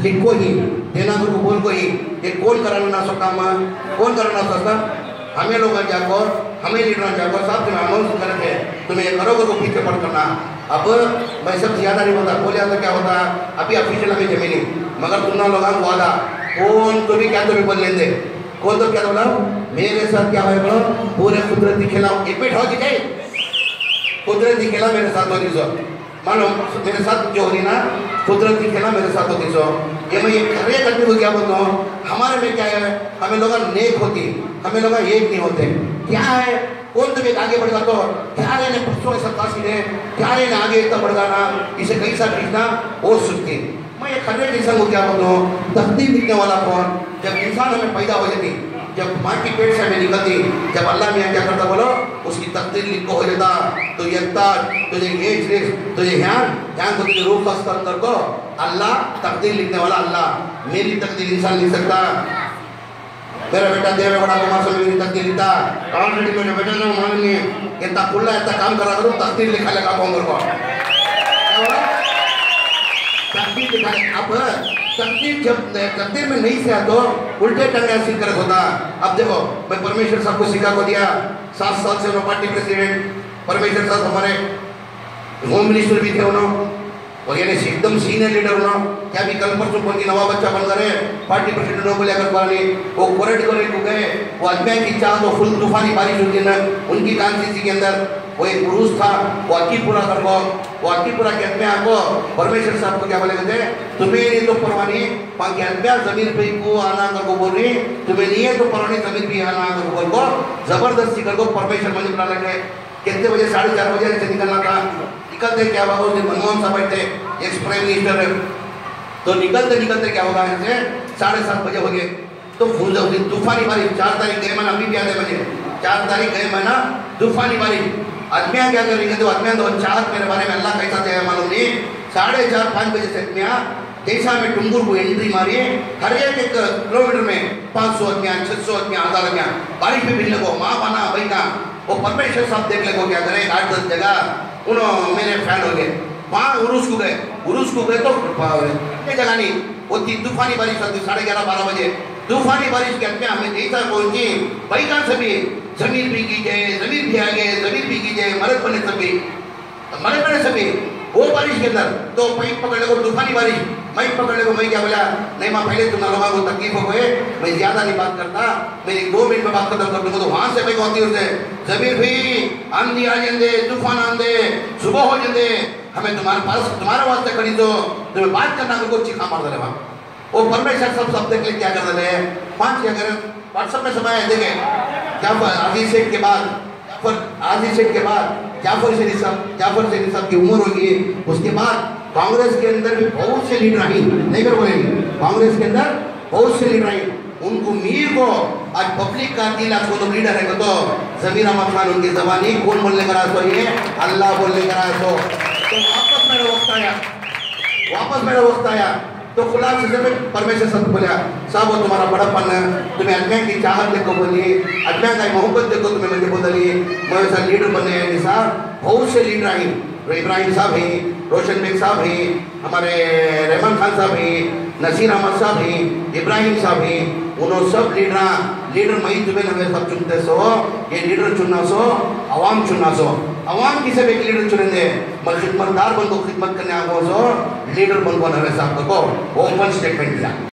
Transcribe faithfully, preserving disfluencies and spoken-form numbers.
लिखो ही देना को बोल को ही ये कौन कराना ना सो काम कौन कराना सकता हमें लोग जाकर हमें लीडर जाकर साहब तुम्हें अनाउंस करके तुम्हें ये करोगे को पीछे पड़ करना अब मैं सब ज़्यादा नहीं होता बोले आता क्या होता अभी ऑफिशियल में जमीनी मगर तुमने लोग वादा कौन तो भी क्या तो भी बोल लेंगे कौन तो क्या बोला मेरे साथ क्या है बोलो पूरे कुदरती खेला एक मिनट हो जाए कुदरती खेला मेरे साथ होती सो मानो मेरे साथ जो होती ना कुदरती खेला मेरे साथ होती सो ये मैं ये खरे करने को क्या बोलता हूँ हमारे में क्या है हमें लोग नेक होती हमें लोग एक नहीं होते क्या है कौन तो एक आगे बढ़ तो क्या है ने परसों सत्तासी ने क्या है ने आगे इतना बढ़ जाना इसे कई सा खरीदना और सुनती मैं ये खरे इंसान को क्या बोलता हूँ तकदीर लिखने वाला कौन जब इंसान हमें पैदा हो जाती जब माँ की पेट से हमें निकलती जब अल्लाह मियाँ क्या करता बोलो उसकी तकदीर लिखो हो जाता तो यकता तुझे ये चीज तुझे ध्यान ध्यान को तुझे रूह का स्तर कर को अल्लाह तकदीर लिखने वाला अल्लाह मेरी तकदीर इंसान लिख सकता मेरा बेटा देवे बड़ा कुमार से मेरी तकदीर लिखता ऑलरेडी मेरे बेटे ने मालूम नहीं इतना खुला इतना काम करा करूँ तकदीर लिखा लगा कौन को तकदीर लिखा अब तकदीर जब तकदीर में नहीं से तो उल्टे टंगे सीख कर होता अब देखो मैं परमेश्वर साहब को सिखा को दिया सात साल से उन्होंने पार्टी प्रेसिडेंट परमेश्वर साहब हमारे होम मिनिस्टर भी थे उन्होंने और यानी एकदम सीनियर लीडर उन्होंने क्या भी कल परसों कौन की नवा बच्चा बन गए पार्टी प्रेसिडेंट को लेकर पानी वो कोरेट कोरेट को गए वो अजमेर की चाह तो फुल तूफानी बारिश हुई ना उनकी कांस्टिट्यूंसी के अंदर वो एक पुरुष था वो अकीपुरा कर को वो अकीपुरा के अजमेर को परमेश्वर साहब को क्या बोले थे तुम्हें नहीं तो परवानी बाकी अजमेर जमीन पे को आना कर को बोल रही तुम्हें नहीं है तो परवानी जमीन भी आना कर बोल को जबरदस्ती कर को परमेश्वर मंदिर बुला लगे कितने बजे साढ़े चार बजे से निकलना था निकलते क्या हुआ उस दिन मनमोहन साहब बैठे एक्स प्राइम मिनिस्टर तो निकलते निकलते क्या होगा ऐसे साढ़े सात बजे हो गए तो फूल तूफानी बारिश चार तारीख गए महीना अभी क्या है बजे चार तारीख गए महीना तूफानी बारिश अजमेर क्या करेंगे तो अजमेर तो चार मेरे बारे में अल्लाह कैसा थे मालूम नहीं साढ़े चार पाँच बजे से अजमेर जैसा में टुंगुर को एंट्री मारी हर एक एक किलोमीटर में पाँच सौ अजमेर छः सौ अजमेर हजार अजमेर बारिश में भिजने को माँ बना बैठा वो परमेश्वर साहब देख ले को क्या करें आठ दस जगह उन्होंने मेरे फैन हो गए वहाँ उरुस को गए उरुस को गए तो ये जगह नहीं वो तूफानी बारिश होती साढ़े ग्यारह बारह बजे तूफानी बारिश के अंदर हमें जैसा पहुंची बैठा सभी जमीन भी की जाए जमीन भी आ गए जमीन भी की जाए मरद बने सभी मरद बने सभी वो बारिश के अंदर तो पाइप पकड़ने को तूफानी बारिश माइक पकड़ने को मैं क्या बोला नहीं माँ पहले तुम लोगों को तकलीफ हो गए मैं ज्यादा नहीं बात करता मैं एक दो मिनट में बात खत्म कर दूंगा तो वहां से मैं कहती उसे जमीर भी आंधी आ जाते तूफान आंधे सुबह हो जाते हमें तुम्हारे पास तुम्हारे वास्ते खड़ी तो तुम्हें बात करना को चिखा मार दे वहाँ वो परमेश्वर सब सब देख ले क्या कर रहे हैं पांच क्या करें व्हाट्सएप में समय देखे क्या आजी शेख के बाद आजी शेख के बाद जाफर शेख साहब जाफर शेख साहब की उम्र होगी उसके बाद कांग्रेस के अंदर भी बहुत से लीडर आई नहीं कर बोलेंगे कांग्रेस के अंदर बहुत से लीडर आई उनको मीर को आज पब्लिक का दिल आपको तो लीडर है तो जमीर अहमद खान उनकी जबानी कौन बोलने का राज ये अल्लाह बोलने का राज हो तो वापस मेरा वक्त आया वापस मेरा वक्त आया तो खुला से परमेश्वर सब बोला साहब वो तुम्हारा बड़ापन है तुम्हें अजमेर की चाहत देखो बोलिए अजमेर का मोहब्बत देखो तुम्हें मुझे बोलिए मैं वैसा लीडर बने हैं साहब बहुत से लीडर आई इब्राहिम साहब हैं रोशन बेग साहब हैं हमारे रहमान खान साहब हैं नसीर अहमद साहब हैं इब्राहिम साहब हैं उन्होंने सब लीडर लीडर मई तुम्हें हमें सब चुनते सो ये लीडर चुनना सो अवाम चुनना सो अवाम किसे भी लीडर चुनेंगे मगर खिदमतदार बन को खिदमत करने आगो सो लीडर बन को नवे साहब को ओपन स्टेटमेंट दिया।